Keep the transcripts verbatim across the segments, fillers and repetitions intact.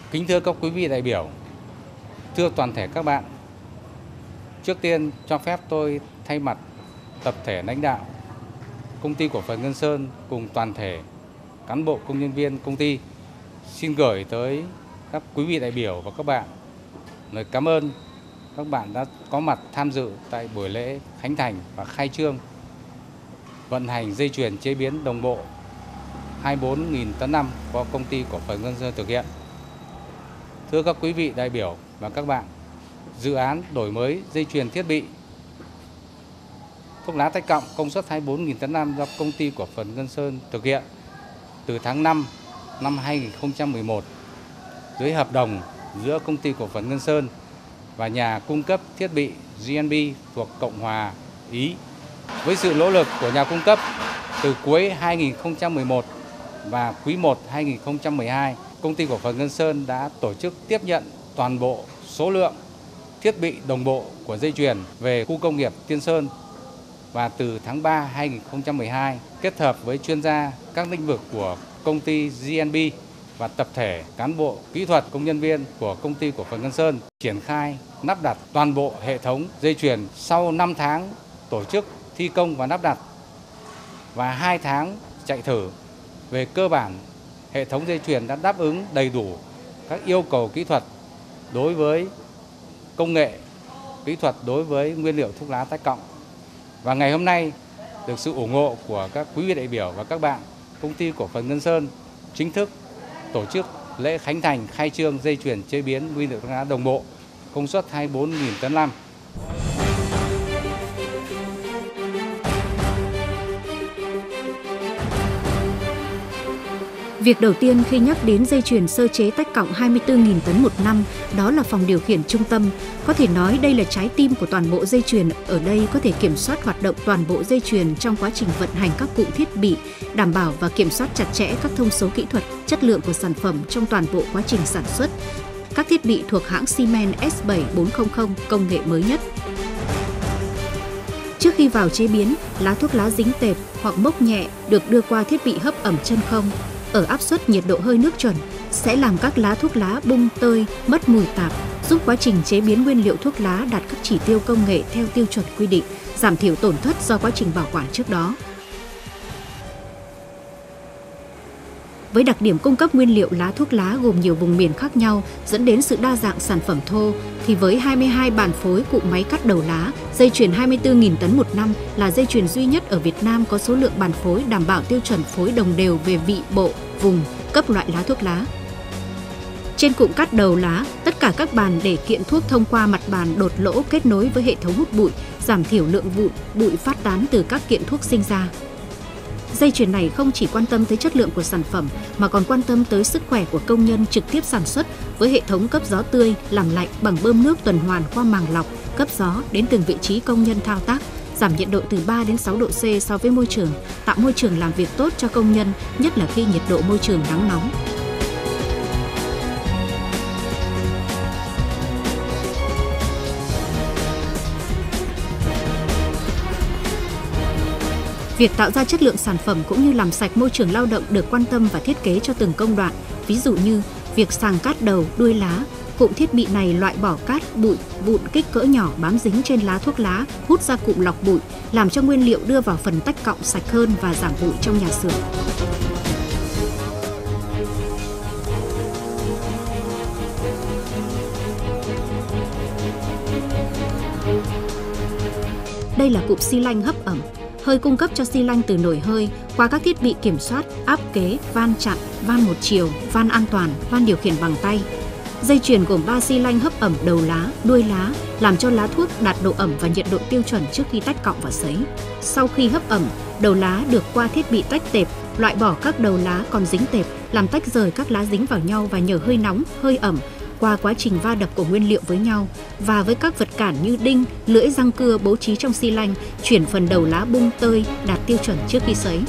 Kính thưa các quý vị đại biểu, thưa toàn thể các bạn, trước tiên cho phép tôi thay mặt tập thể lãnh đạo Công ty Cổ phần Ngân Sơn cùng toàn thể cán bộ công nhân viên công ty xin gửi tới các quý vị đại biểu và các bạn lời cảm ơn các bạn đã có mặt tham dự tại buổi lễ khánh thành và khai trương vận hành dây chuyền chế biến đồng bộ hai mươi bốn nghìn tấn năm do Công ty Cổ phần Ngân Sơn thực hiện. Thưa các quý vị đại biểu và các bạn, dự án đổi mới dây chuyền thiết bị thuốc lá tách cọng công suất hai mươi bốn nghìn tấn năm do Công ty Cổ phần Ngân Sơn thực hiện từ tháng năm năm hai nghìn không trăm mười một dưới hợp đồng giữa Công ty Cổ phần Ngân Sơn và nhà cung cấp thiết bị giê en bê thuộc Cộng hòa Ý. Với sự nỗ lực của nhà cung cấp, từ cuối hai nghìn không trăm mười một và quý một hai nghìn không trăm mười hai, Công ty Cổ phần Ngân Sơn đã tổ chức tiếp nhận toàn bộ số lượng thiết bị đồng bộ của dây chuyền về khu công nghiệp Tiên Sơn. Và từ tháng ba năm hai nghìn không trăm mười hai, kết hợp với chuyên gia các lĩnh vực của công ty giê en bê và tập thể cán bộ kỹ thuật công nhân viên của Công ty Cổ phần Ngân Sơn triển khai lắp đặt toàn bộ hệ thống dây chuyền sau năm tháng tổ chức thi công và lắp đặt và hai tháng chạy thử. Về cơ bản, hệ thống dây chuyền đã đáp ứng đầy đủ các yêu cầu kỹ thuật đối với công nghệ, kỹ thuật đối với nguyên liệu thuốc lá tách cọng. Và ngày hôm nay, được sự ủng hộ của các quý vị đại biểu và các bạn, Công ty Cổ phần Ngân Sơn chính thức tổ chức lễ khánh thành khai trương dây chuyền chế biến nguyên liệu thuốc lá đồng bộ công suất hai mươi bốn nghìn tấn năm. Việc đầu tiên khi nhắc đến dây chuyền sơ chế tách cọng hai mươi tư nghìn tấn một năm, đó là phòng điều khiển trung tâm. Có thể nói đây là trái tim của toàn bộ dây chuyền. Ở đây có thể kiểm soát hoạt động toàn bộ dây chuyền trong quá trình vận hành các cụm thiết bị, đảm bảo và kiểm soát chặt chẽ các thông số kỹ thuật, chất lượng của sản phẩm trong toàn bộ quá trình sản xuất. Các thiết bị thuộc hãng Siemens S bảy bốn trăm công nghệ mới nhất. Trước khi vào chế biến, lá thuốc lá dính tệp hoặc mốc nhẹ được đưa qua thiết bị hấp ẩm chân không. Ở áp suất nhiệt độ hơi nước chuẩn sẽ làm các lá thuốc lá bung tơi, mất mùi tạp, giúp quá trình chế biến nguyên liệu thuốc lá đạt các chỉ tiêu công nghệ theo tiêu chuẩn quy định, giảm thiểu tổn thất do quá trình bảo quản trước đó. Với đặc điểm cung cấp nguyên liệu lá thuốc lá gồm nhiều vùng miền khác nhau dẫn đến sự đa dạng sản phẩm thô, thì với hai mươi hai bàn phối cụm máy cắt đầu lá, dây chuyền hai mươi tư nghìn tấn một năm là dây chuyền duy nhất ở Việt Nam có số lượng bàn phối đảm bảo tiêu chuẩn phối đồng đều về vị, bộ, vùng, cấp loại lá thuốc lá. Trên cụm cắt đầu lá, tất cả các bàn để kiện thuốc thông qua mặt bàn đột lỗ kết nối với hệ thống hút bụi, giảm thiểu lượng vụn, bụi phát tán từ các kiện thuốc sinh ra. Dây chuyền này không chỉ quan tâm tới chất lượng của sản phẩm mà còn quan tâm tới sức khỏe của công nhân trực tiếp sản xuất với hệ thống cấp gió tươi, làm lạnh bằng bơm nước tuần hoàn qua màng lọc, cấp gió đến từng vị trí công nhân thao tác, giảm nhiệt độ từ ba đến sáu độ C so với môi trường, tạo môi trường làm việc tốt cho công nhân, nhất là khi nhiệt độ môi trường nắng nóng. Việc tạo ra chất lượng sản phẩm cũng như làm sạch môi trường lao động được quan tâm và thiết kế cho từng công đoạn. Ví dụ như việc sàng cát đầu, đuôi lá. Cụm thiết bị này loại bỏ cát, bụi, vụn kích cỡ nhỏ bám dính trên lá thuốc lá, hút ra cụm lọc bụi, làm cho nguyên liệu đưa vào phần tách cọng sạch hơn và giảm bụi trong nhà xưởng. Đây là cụm xi lanh hấp ẩm. Hơi cung cấp cho xi lanh từ nồi hơi qua các thiết bị kiểm soát, áp kế, van chặn, van một chiều, van an toàn, van điều khiển bằng tay. Dây chuyền gồm ba xi lanh hấp ẩm đầu lá, đuôi lá, làm cho lá thuốc đạt độ ẩm và nhiệt độ tiêu chuẩn trước khi tách cọng và sấy. Sau khi hấp ẩm, đầu lá được qua thiết bị tách tệp, loại bỏ các đầu lá còn dính tệp, làm tách rời các lá dính vào nhau và nhờ hơi nóng, hơi ẩm qua quá trình va đập của nguyên liệu với nhau và với các vật cản như đinh, lưỡi răng cưa bố trí trong xi lanh, chuyển phần đầu lá bung tơi đạt tiêu chuẩn trước khi sấy.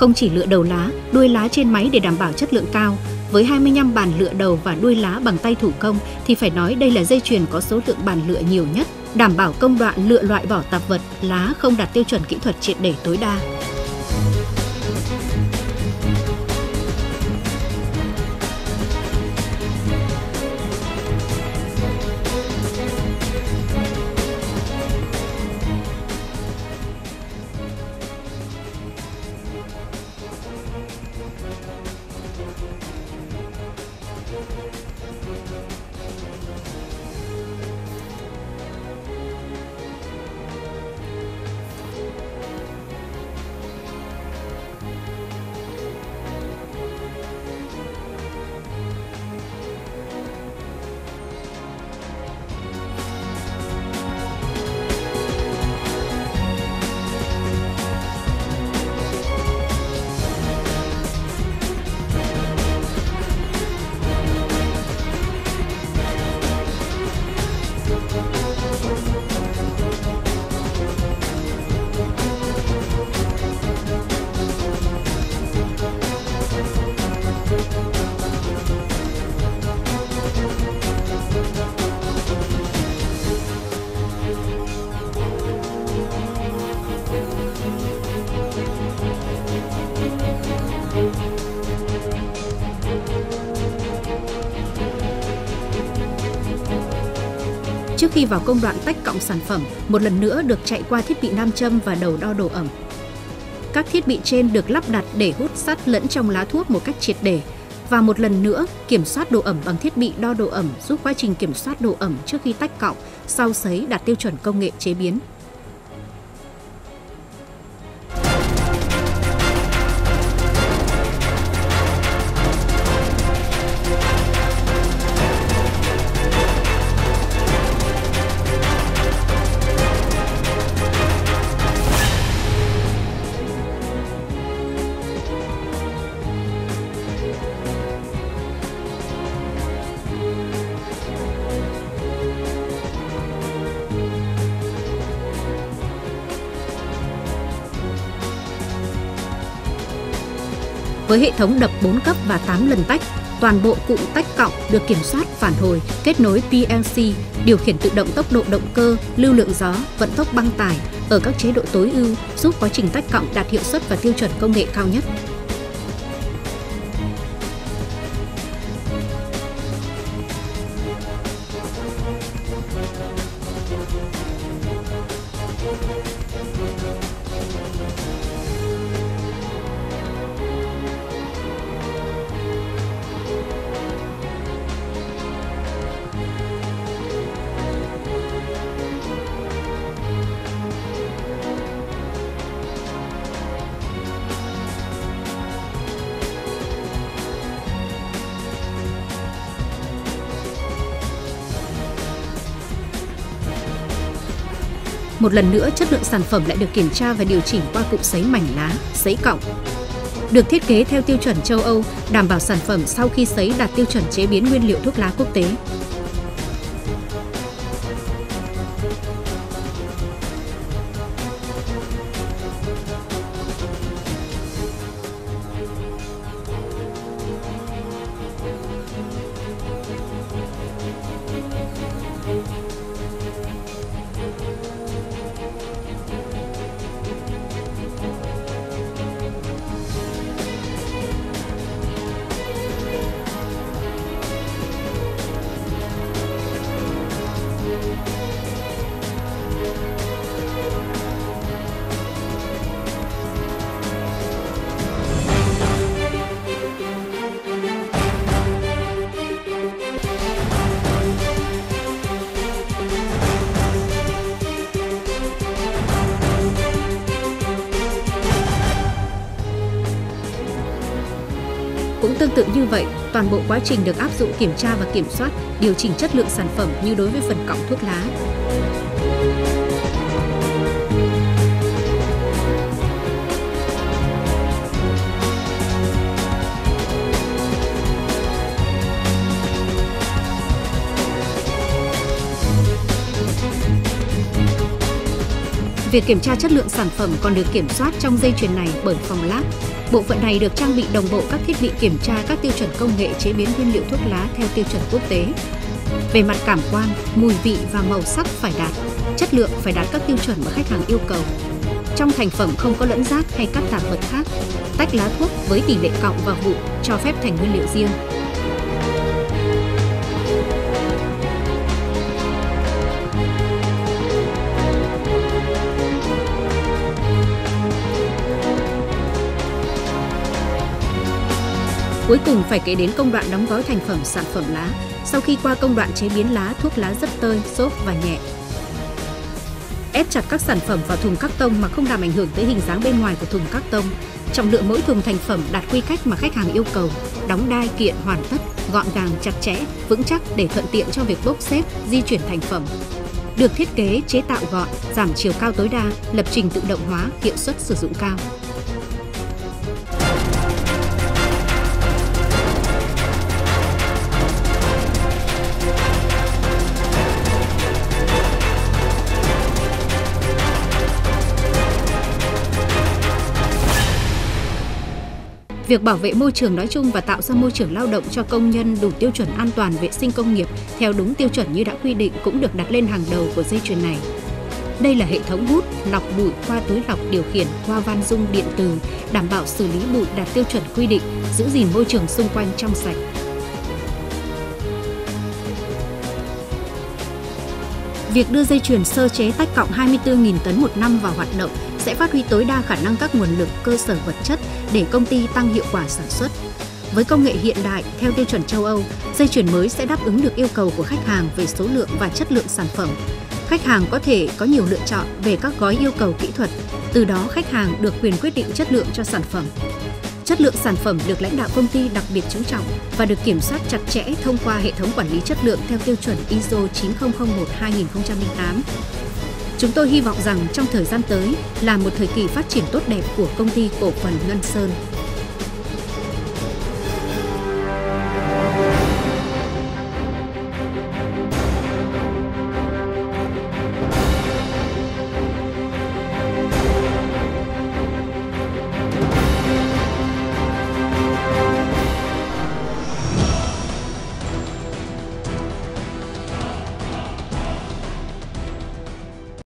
Không chỉ lựa đầu lá, đuôi lá trên máy để đảm bảo chất lượng cao, với hai mươi lăm bàn lựa đầu và đuôi lá bằng tay thủ công thì phải nói đây là dây chuyền có số lượng bàn lựa nhiều nhất, đảm bảo công đoạn lựa loại bỏ tạp vật, lá không đạt tiêu chuẩn kỹ thuật triệt để tối đa. Trước khi vào công đoạn tách cọng sản phẩm, một lần nữa được chạy qua thiết bị nam châm và đầu đo độ ẩm. Các thiết bị trên được lắp đặt để hút sắt lẫn trong lá thuốc một cách triệt để và một lần nữa kiểm soát độ ẩm bằng thiết bị đo độ ẩm giúp quá trình kiểm soát độ ẩm trước khi tách cọng, sau sấy đạt tiêu chuẩn công nghệ chế biến. Với hệ thống đập bốn cấp và tám lần tách, toàn bộ cụm tách cọng được kiểm soát phản hồi, kết nối pê lờ xê, điều khiển tự động tốc độ động cơ, lưu lượng gió, vận tốc băng tải ở các chế độ tối ưu, giúp quá trình tách cọng đạt hiệu suất và tiêu chuẩn công nghệ cao nhất. Một lần nữa, chất lượng sản phẩm lại được kiểm tra và điều chỉnh qua cụm sấy mảnh lá, sấy cọng. Được thiết kế theo tiêu chuẩn châu Âu, đảm bảo sản phẩm sau khi sấy đạt tiêu chuẩn chế biến nguyên liệu thuốc lá quốc tế. Cũng tương tự như vậy, toàn bộ quá trình được áp dụng kiểm tra và kiểm soát, điều chỉnh chất lượng sản phẩm như đối với phần cọng thuốc lá. Việc kiểm tra chất lượng sản phẩm còn được kiểm soát trong dây chuyền này bởi phòng lab. Bộ phận này được trang bị đồng bộ các thiết bị kiểm tra các tiêu chuẩn công nghệ chế biến nguyên liệu thuốc lá theo tiêu chuẩn quốc tế. Về mặt cảm quan, mùi vị và màu sắc phải đạt, chất lượng phải đạt các tiêu chuẩn mà khách hàng yêu cầu. Trong thành phẩm không có lẫn rác hay các tạp vật khác, tách lá thuốc với tỷ lệ cọng và vụn cho phép thành nguyên liệu riêng. Cuối cùng phải kể đến công đoạn đóng gói thành phẩm sản phẩm lá. Sau khi qua công đoạn chế biến lá, thuốc lá rất tơi, xốp và nhẹ. Ép chặt các sản phẩm vào thùng các tông mà không làm ảnh hưởng tới hình dáng bên ngoài của thùng các tông. Trọng lượng mỗi thùng thành phẩm đạt quy cách mà khách hàng yêu cầu. Đóng đai kiện hoàn tất, gọn gàng, chặt chẽ, vững chắc để thuận tiện cho việc bốc xếp, di chuyển thành phẩm. Được thiết kế chế tạo gọn, giảm chiều cao tối đa, lập trình tự động hóa, hiệu suất sử dụng cao. Việc bảo vệ môi trường nói chung và tạo ra môi trường lao động cho công nhân đủ tiêu chuẩn an toàn vệ sinh công nghiệp theo đúng tiêu chuẩn như đã quy định cũng được đặt lên hàng đầu của dây chuyền này. Đây là hệ thống hút, lọc bụi qua túi lọc điều khiển qua van dung điện từ, đảm bảo xử lý bụi đạt tiêu chuẩn quy định, giữ gìn môi trường xung quanh trong sạch. Việc đưa dây chuyền sơ chế tách cọng hai mươi tư nghìn tấn một năm vào hoạt động sẽ phát huy tối đa khả năng các nguồn lực, cơ sở vật chất để công ty tăng hiệu quả sản xuất. Với công nghệ hiện đại theo tiêu chuẩn châu Âu, dây chuyền mới sẽ đáp ứng được yêu cầu của khách hàng về số lượng và chất lượng sản phẩm. Khách hàng có thể có nhiều lựa chọn về các gói yêu cầu kỹ thuật, từ đó khách hàng được quyền quyết định chất lượng cho sản phẩm. Chất lượng sản phẩm được lãnh đạo công ty đặc biệt chú trọng và được kiểm soát chặt chẽ thông qua hệ thống quản lý chất lượng theo tiêu chuẩn i ét o chín không không một hai nghìn không trăm lẻ tám. Chúng tôi hy vọng rằng trong thời gian tới là một thời kỳ phát triển tốt đẹp của công ty cổ phần Ngân Sơn.